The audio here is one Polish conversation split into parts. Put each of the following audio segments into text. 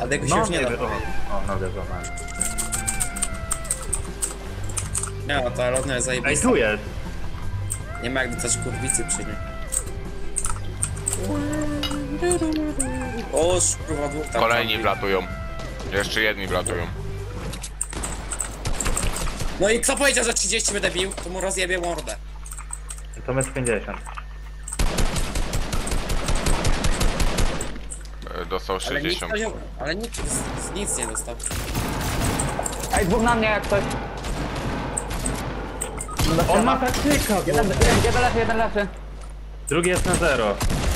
Adego się już nie da. O, nogę złamałem. Nie, no ta lotnia jest Ej, zajebista. tu jest! Nie ma jak dostać kurwicy przy niej. O, kurwa, dwóch tam. Kolejni wlatują. Jeszcze jedni wlatują. No i kto powiedział, że 30 będę bił, to mu rozjebie mordę. To 1,50 m. Dostał Ale nikt, 60. ale nikt nic nie dostał. Ej, dwóch na mnie jak coś. On ma taktyka! Jeden leży, jeden leży. Drugi jest na 0.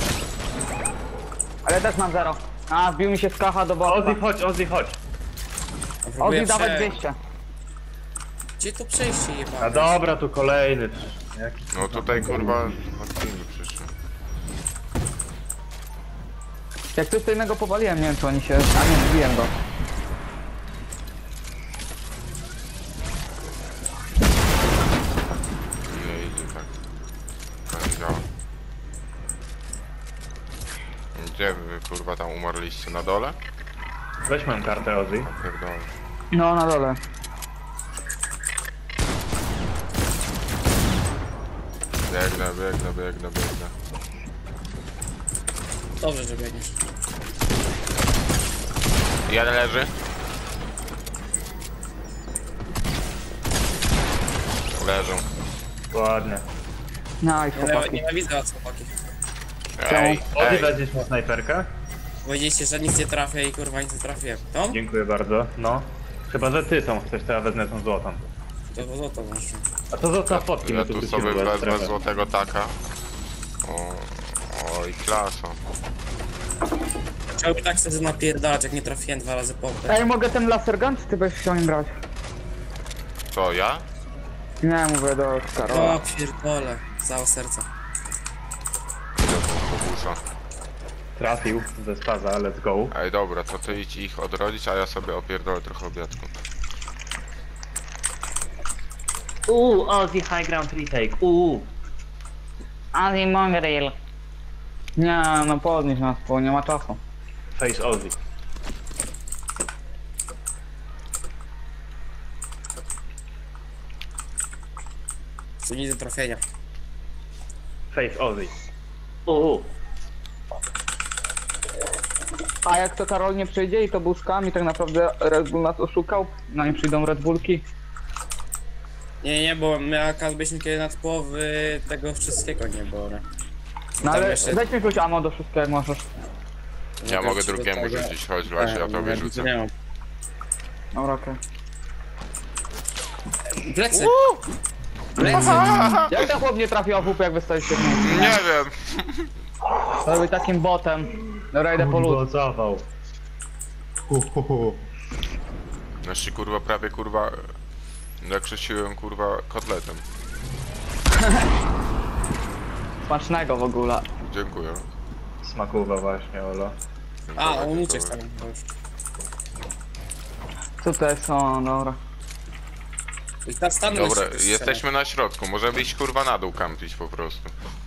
Ale też mam 0. A, wbił mi się z kacha do boku. Ozzy, chodź, Ozzy, chodź. Ozzy, dawać 200. Gdzie to przejście A jebane? dobra, tu kolejny. Jaki... No tutaj kurwa hotwingi przyszły. Jak ktoś to innego powaliłem, nie wiem czy oni się... A nie, zbiłem go. Nie idzie tak. Tak nie działa. Gdzie wy kurwa tam umarliście? Na dole? Weź moją kartę, Ozzy. Pierdolę. No, na dole. Biegnę. Dobrze, że biegniesz. Jeden leży. Leżą. Ładnie. No i chłopaki. Nienawidzę was, chłopaki. Ej, Ozzy, ej. weźmiesz na snajperkę? Powiedzieliście, że nic nie trafię i kurwa nic nie trafiłem. Tom? Dziękuję bardzo. No. Chyba, że ty tą chcesz, to ja wezmę tą złotą. To złoto masz. A to zostaw fotki, Ja bo tu tu sobie wrócimy, wezmę strefę. złotego taka. O i klasa. Chciałbym tak sobie napierdalać, jak nie trafiłem 2 razy pompę. Ej, mogę ten laser gun, czy ty będziesz chciał nim brać? Co, ja? Nie, mówię do Karola. O, pierdolę. Całe serca. Idę do autobusa. Trafił ze spaza, let's go. Ej, dobra, to ty idź ich odrodzić, a ja sobie opierdolę trochę obiadku. Ozzy high ground retake, Ozzy Mongrel. Nie, no podnieś nas, bo nie ma czasu. Face Ozzy. Tu nic do trafienia. Face Ozzy. A jak to Karol nie przyjdzie i to buszkami, tak naprawdę Red Bull nas oszukał, no nie przyjdą Red Bullki. Nie, bo my AK byśmy kiedy nad połowy tego wszystkiego nie było, nie? No Tam ale jeszcze- weź mi jakieś ammo do wszystkiego jak możesz. Ja No, mogę to drugiemu tego- rzucić, chodź właśnie, ja to nie, wyrzucę. Nie mam. Dobra, okej. Plecy! Plecy! Jak ten chłop nie trafił AWP jak wystaliście w miejscu? Nie wiem. To był takim botem. Dobra, idę po lód. zawał. Znaczy kurwa prawie kurwa... Jak krzesiłem kurwa kotletem. Smacznego w ogóle. Dziękuję. Smakuwa właśnie, Olo. A, uliczek tam. to już. Tutaj są, dobra. I tam stanę Dobra, jesteśmy na środku, możemy iść kurwa na dół kampić po prostu.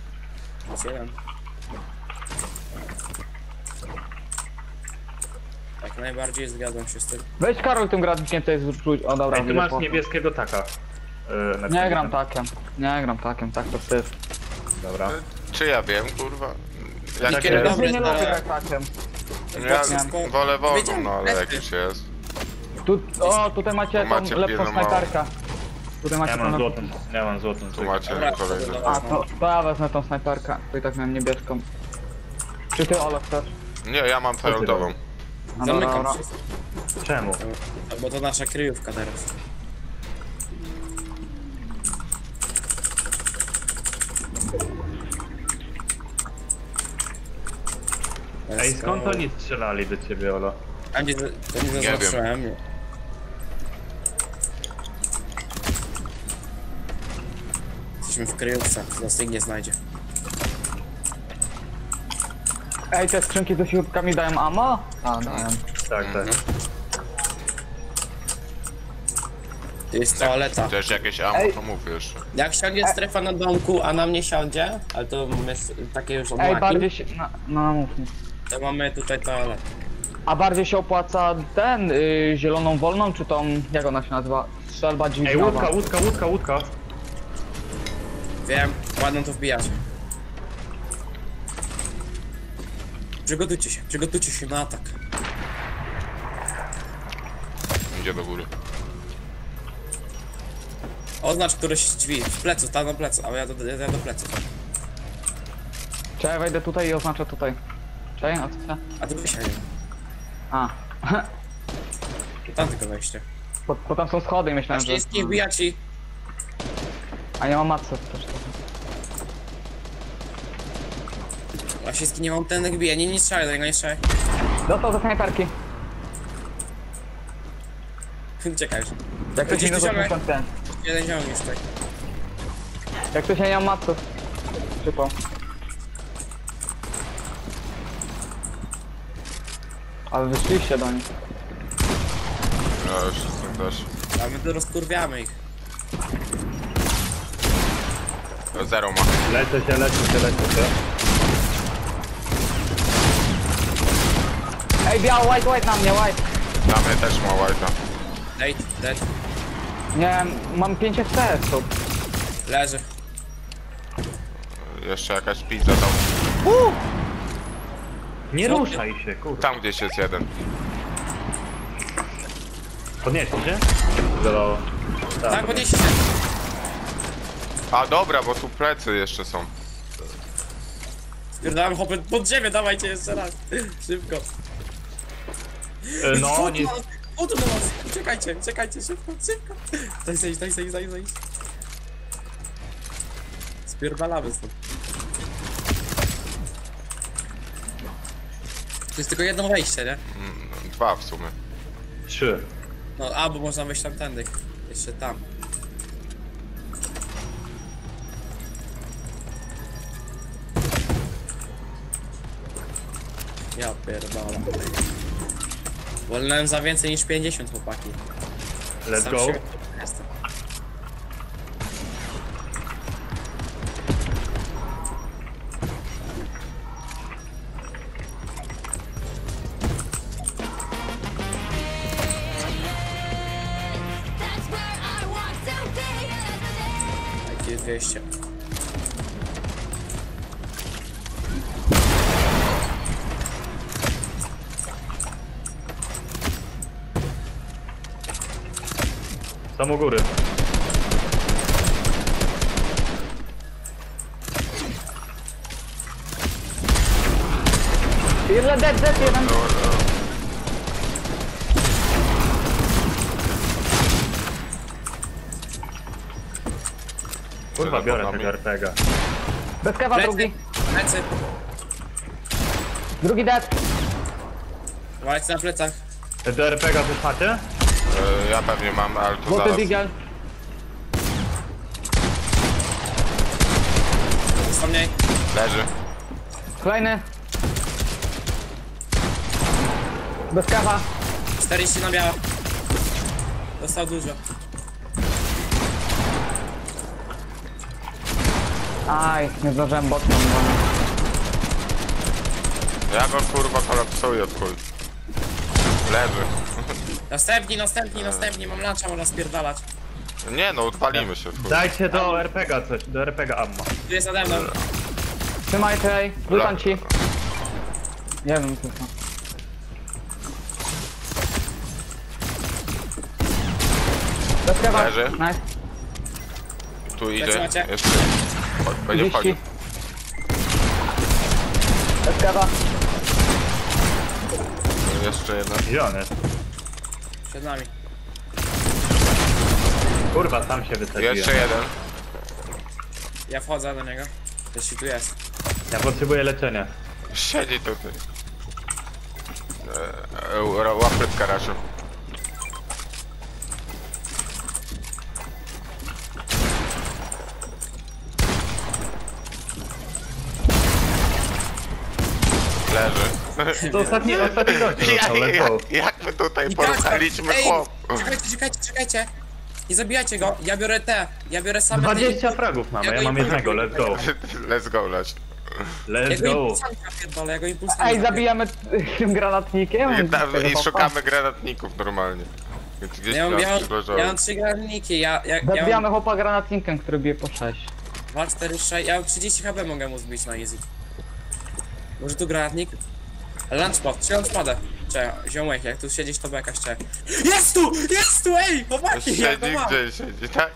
Tak najbardziej zgadzam się z tym. Weź Karol tym grafikiem tutaj zrzuć. O dobra, Ej, ty widzę, masz poszło. niebieskiego taka. Na Nie tym. gram takiem. Nie gram takiem, tak to wstyd. Dobra. Czy ja wiem kurwa? Jak Nikiel jest? dobry. Ja nie lubię grać takiem. Ja wolę wolną, no ale jak już jest. Tu, o, tutaj macie tą Macie lepszą pilną snajperkę. Tutaj macie Ja tą mam lepszą. złotą, ja mam złotą. Tu macie Dobra, kolejny. dobra. A, to ja wezmę tą snajperkę. Tu i tak miałem niebieską. Czy ty, Olo, chcesz? Nie, ja mam fioletową. No dobra, Zamykam dobra. wszystko. Czemu? Bo to nasza kryjówka teraz. Ej, skąd oni strzelali do ciebie, Olo? A nie, to nie wiem. zaznaczyłem. Jesteśmy w kryjówce, nas nikt nie znajdzie. Ej, te skrzynki ze śrubkami dają ammo? A, dają. Tak, tak. To jest toaleta. Chcesz jakieś ammo, Ej. to mów jeszcze. Jak siądzie strefa na domku, a na mnie siądzie, ale to mamy takie już Ej, odłaki, bardziej się... No, mów mi. to mamy tutaj toaletę. A bardziej się opłaca ten, zieloną wolną, czy tą, jak ona się nazywa? Strzelba Ej, dźwigniowa. łódka. Wiem, ładno to wbijać. Przygotujcie się na atak. Idzie do góry. Oznacz któreś drzwi, z pleców, tam do pleców, a ja do pleców. Czekaj, wejdę tutaj i oznaczę tutaj. Czekaj, a co się? A tu wysiadaj. A. Tam tylko wejście. Bo tam są schody i myślałem, że... Wszystkich wbija ci. A nie mam matce też trochę. A wszystkich nie mam ten bije, nie strzelaj do niego, nie strzelaj. Dostał za snajperki. Czekaj już. Jak ktoś Gdzieś nie tu ciągle. dostał ten. Jeden ziom jest tutaj. Jak ktoś nie miał matców. Przypał. Ale wyszliście do nich. No już jestem też. A my tu rozkurwiamy ich. Zero ma. Lecę się. Ej, biało, white na mnie, white. Na mnie też ma white'a. Dead. Nie, mam 5 FPS-ów. Leży. Jeszcze jakaś pizza tam. Nie ruszaj się, kurwa. Tam gdzieś jest jeden. Podnieście się? Zadało. Tak, podnieście się. A dobra, bo tu plecy jeszcze są. Spierdałem hopy pod ziemię, dawajcie jeszcze raz. Szybko. No, nie... O tu do was. Czekajcie, szybko. Zajść. Spierdalamy stąd. To jest tylko jedno wejście, nie? Dwa w sumie. 3. No, a, bo można wejść tamtędy. Jeszcze tam. Ja pierdolę. Wolnałem za więcej niż 50, chłopaki. Let's Sam go. się- Jestem. That's where I want to be. Takie 200. Tam u góry. Ile dead, jeden. Kurwa, biorę Pod nami. tego RPG. Bez kewa drugi. Plecy. Drugi dead. Walcie na plecach. Do RPG coś macie? Ja pewnie mam, ale to Złoty zaraz. digel. Został mniej. Leży. Kolejny. Bez kawa. 40 na biała. Dostał dużo. Aj, nie zdążyłem boczną. Ja go kurwa kolapsuję od chuj. Leży. Następni. Mam luncha, można spierdalać. Nie no, odpalimy się w chuj. Dajcie do RPG coś, do RPG ammo. Tu jest nade mną. Trzymaj tutaj, rzucam ci. Nie wiem, co to. Bez kawa. Leży. Nice. Tu idzie. Lecę, macie? Jeszcze. Będzie 30. wchodził. Bez kawa. Jeszcze jeden. Gdzie on jest? Przed nami. Kurwa, sam się wysadziłem. Jeszcze jeden. Ja wchodzę do niego. Jeśli tu jest. Ja potrzebuję leczenia. Siedzi tutaj. Łapy w garażu. Leży. To ostatni gościu został, let's go. Jak my tutaj I tak, poruchaliśmy ej, chłop. Czekajcie. Nie zabijajcie go. Ja biorę same 20 fragów mamy, ja mam jednego, let's go. Let's go, leć. Let's Ja go go. impulsanka pierdolę, ja go impulsanka. Ej, zabijamy tym granatnikiem? I szukamy granatników normalnie. Więc gdzieś Ja tam mam przyleżały. 3 granatniki, ja Zabijamy mam chłopa granatnikiem, który bije po 6. 2, 4, 6, ja mam 30 HP mogę mu zbić na easy. Może tu granatnik? Lunchpad, czy lunchpada? Czekaj, ziomek, jak tu siedzisz to beka jeszcze. Jest tu, ej, chłopaki, ja go Siedzi mam. gdzieś, siedzi, tak?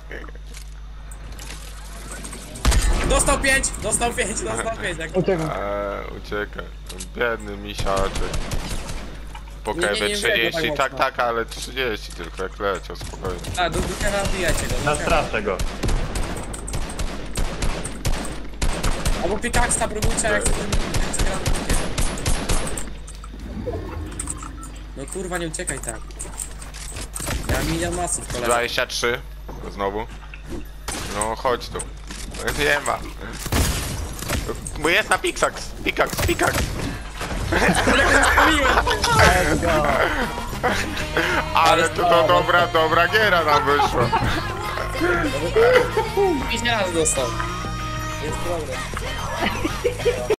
Dostał 5, jak... Uciekł. Uciekaj. Biedny misiaczek. Po Nie, nie, kebie nie 30, biegł tak tak, ale 30 tylko jak leciał, spokojnie. A, do Dukera wbijajcie go. Nastraszę go. Albo pickaxe próbujcie, jak chce granatnikiem. No kurwa, nie uciekaj tak. Ja mam milion masów, kolega. 23. Znowu. No chodź tu. Nie ma. Bo jest na Pikax. Ale to dobra giera nam wyszła. 5 razy dostał. Jest problem.